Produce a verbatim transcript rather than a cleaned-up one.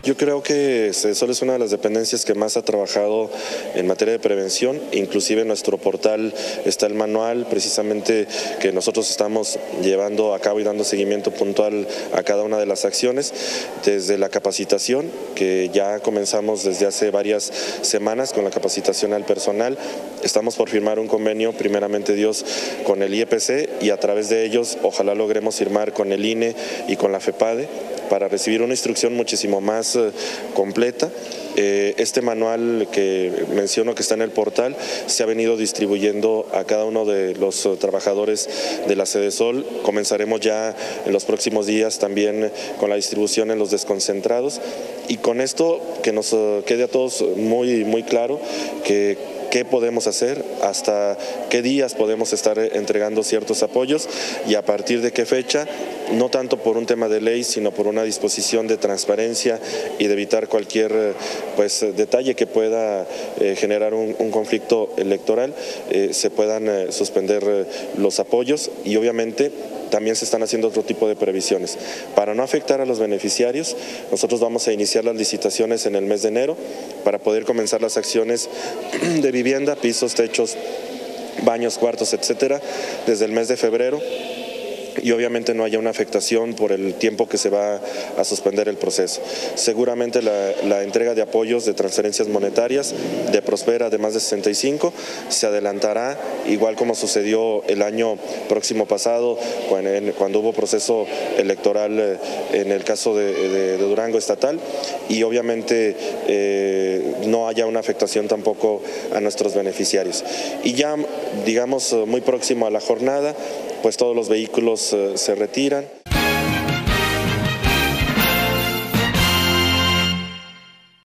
Yo creo que Sedesol es una de las dependencias que más ha trabajado en materia de prevención, inclusive en nuestro portal está el manual precisamente que nosotros estamos llevando a cabo y dando seguimiento puntual a cada una de las acciones, desde la capacitación, que ya comenzamos desde hace varias semanas con la capacitación al personal. Estamos por firmar un convenio, primeramente Dios, con el I E P C y a través de ellos ojalá logremos firmar con el I N E y con la FEPADE para recibir una instrucción muchísimo más eh, completa. Eh, este manual que menciono que está en el portal se ha venido distribuyendo a cada uno de los uh, trabajadores de la Sedesol. Comenzaremos ya en los próximos días también con la distribución en los desconcentrados y con esto que nos uh, quede a todos muy, muy claro que qué podemos hacer, hasta qué días podemos estar entregando ciertos apoyos y a partir de qué fecha, no tanto por un tema de ley, sino por una disposición de transparencia y de evitar cualquier pues, detalle que pueda eh, generar un, un conflicto electoral, eh, se puedan eh, suspender eh, los apoyos y obviamente también se están haciendo otro tipo de previsiones. Para no afectar a los beneficiarios, nosotros vamos a iniciar las licitaciones en el mes de enero para poder comenzar las acciones de vivienda, pisos, techos, baños, cuartos, etcétera, desde el mes de febrero. Y obviamente no haya una afectación por el tiempo que se va a suspender el proceso. Seguramente la, la entrega de apoyos de transferencias monetarias de Prospera de más de sesenta y cinco se adelantará, igual como sucedió el año próximo pasado cuando, cuando hubo proceso electoral en el caso de, de, de Durango estatal y obviamente eh, no haya una afectación tampoco a nuestros beneficiarios. Y ya, digamos, muy próximo a la jornada, pues todos los vehículos uh, se retiran.